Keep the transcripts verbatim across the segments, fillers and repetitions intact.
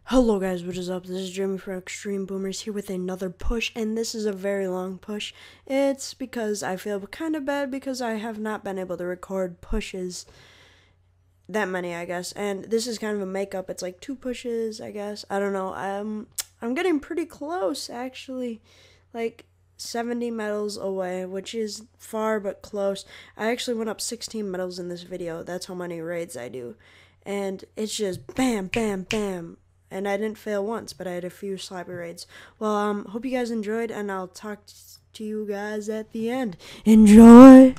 Hello guys, what is up? This is Jeremy from Extreme Boomers here with another push, and this is a very long push. It's because I feel kind of bad because I have not been able to record pushes that many, I guess. And this is kind of a makeup. It's like two pushes, I guess. I don't know. I'm I'm getting pretty close actually. Like seventy medals away, which is far but close. I actually went up sixteen medals in this video. That's how many raids I do. And it's just bam, bam, bam. And I didn't fail once, but I had a few slapper raids. Well, um, hope you guys enjoyed, and I'll talk to you guys at the end. Enjoy!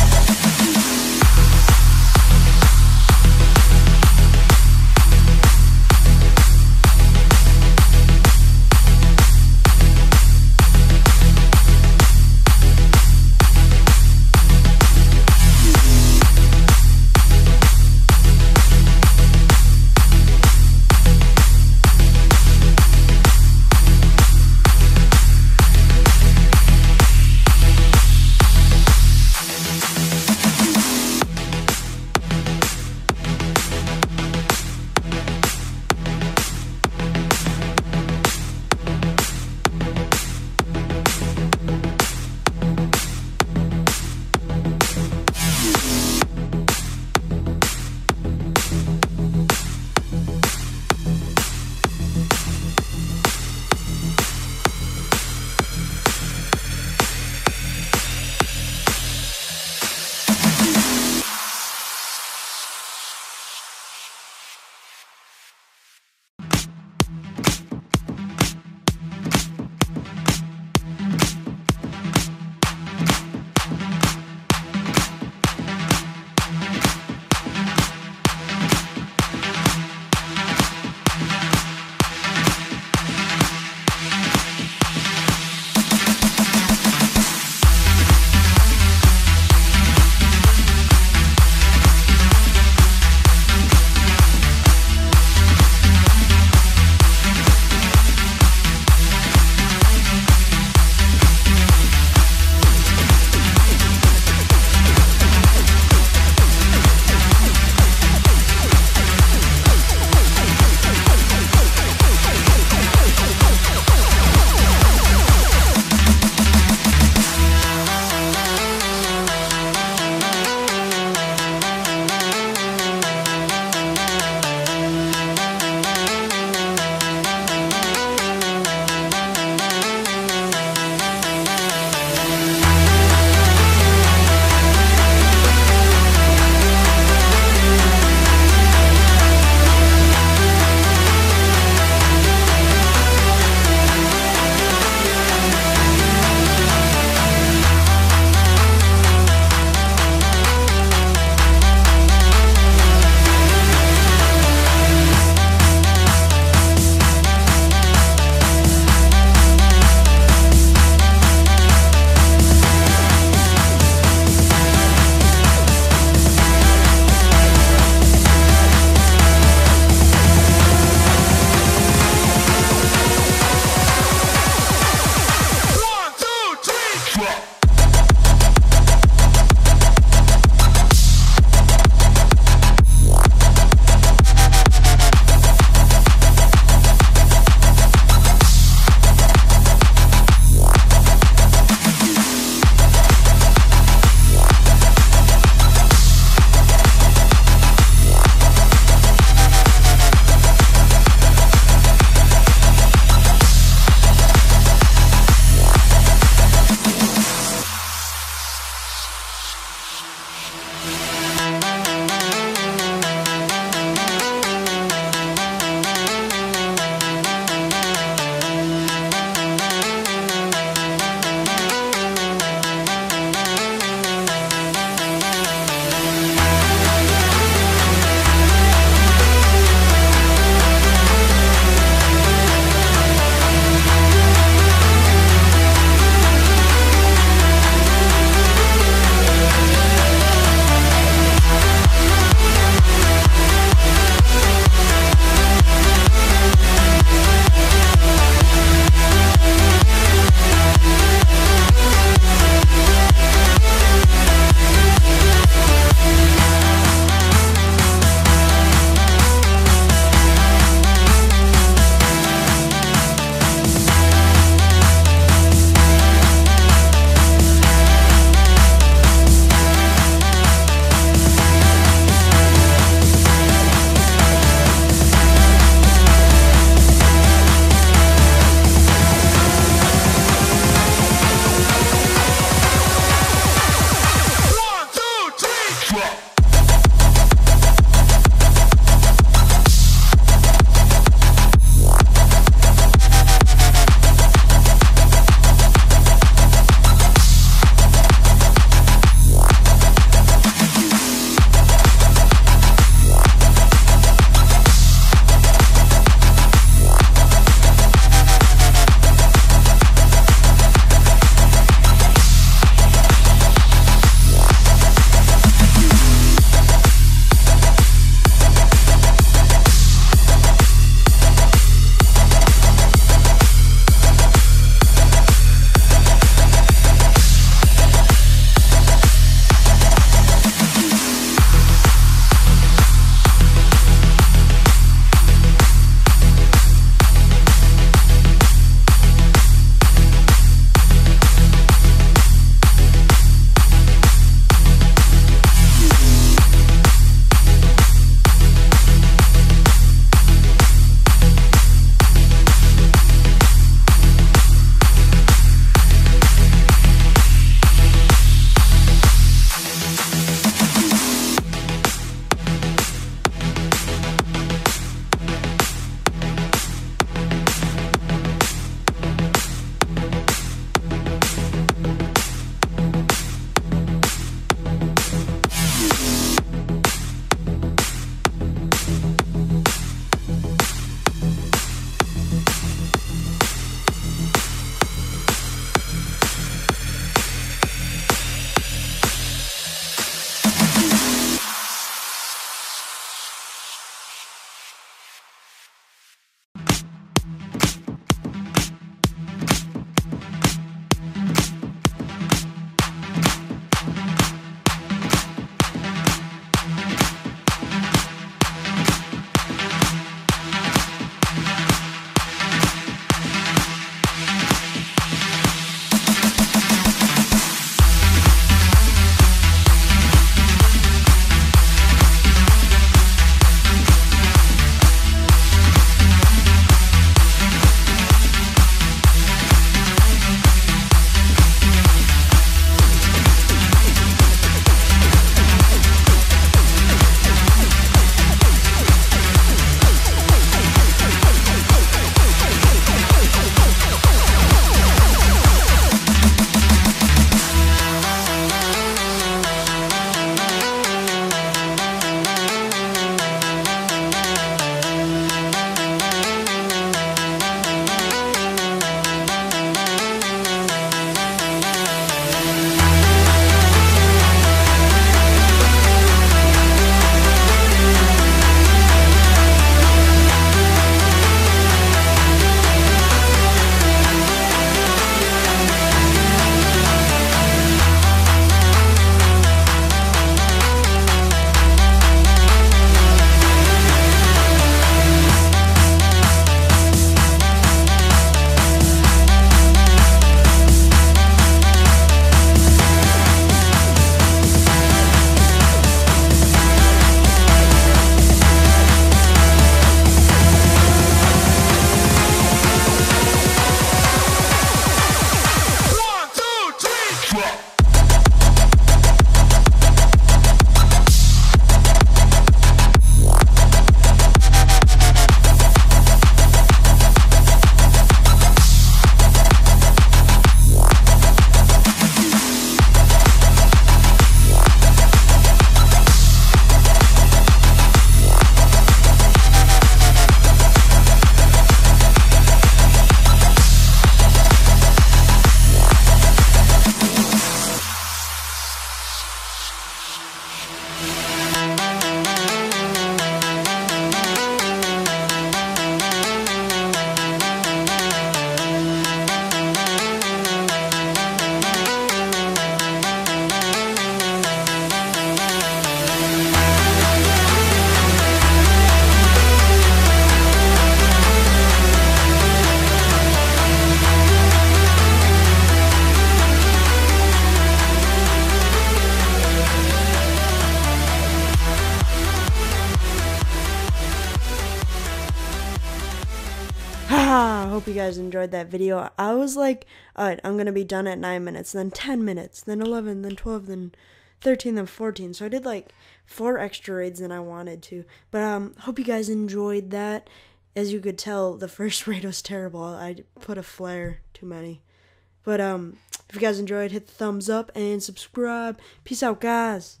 you guys enjoyed that video. I was like, alright, I'm going to be done at nine minutes, then ten minutes, then eleven, then twelve, then thirteen, then fourteen. So I did like four extra raids than I wanted to. But um, hope you guys enjoyed that. As you could tell, the first raid was terrible. I put a flare too many. But um, if you guys enjoyed, hit the thumbs up and subscribe. Peace out, guys.